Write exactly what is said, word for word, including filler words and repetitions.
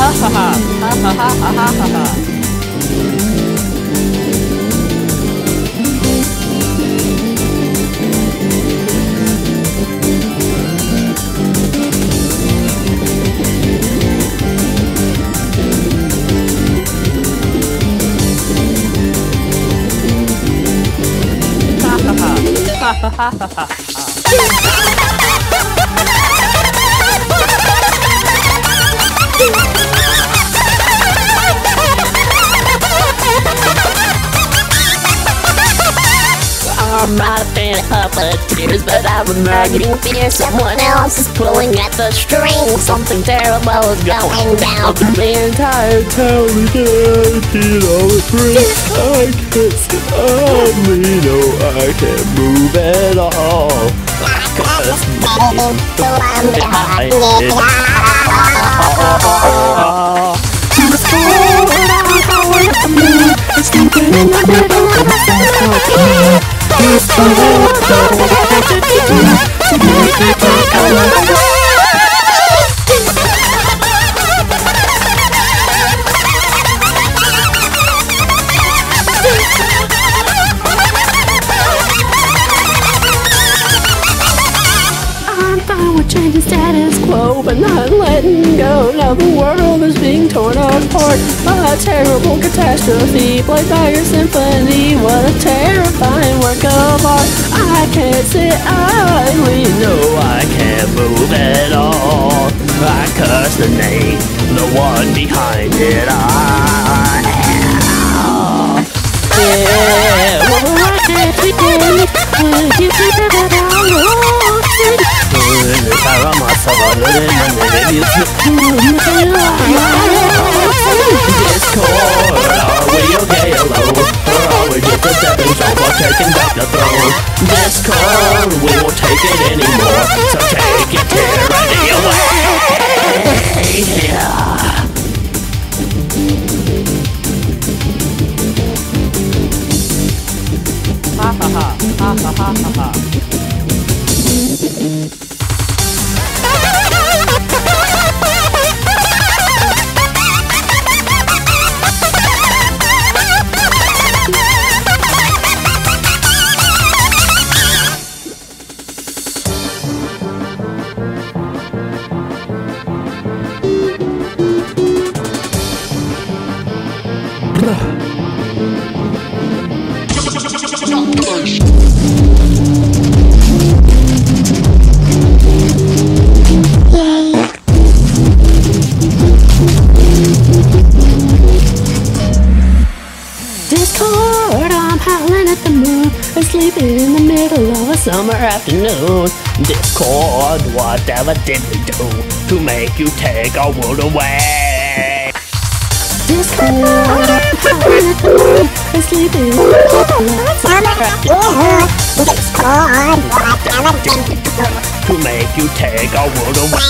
I'm not a fan of puppeteers, but I was marketing fear. Someone else is pulling at the string. Something terrible is going down. The entire town is acting all free. I can't stand me, no, I can't move at all. Cause I'm behind it. It's sleeping in the middle of the sunset. This cold, don't have to do to make me take over. I'm fine with changing status quo, but not letting go. Now the world is being torn apart. A terrible catastrophe played by your symphony. What a terrifying work of art. I can't sit idly, no, I can't move at all. I curse the name, the one behind it all. Yeah, well, I can't pretend when you keep it all. Discord, are we okay alone? Or are we just a stepping stone for taking back the throne? Discord, we won't take it anymore, so take your tyranny away! Yeah. Ha ha ha, ha ha ha ha ha. Discord, I'm howling at the moon and sleeping in the middle of a summer afternoon. Discord, whatever did we do to make you take our world away? Discord, I'm howling at the moon and sleeping in the middle of a summer afternoon. Discord, whatever did we do to make you take our world away?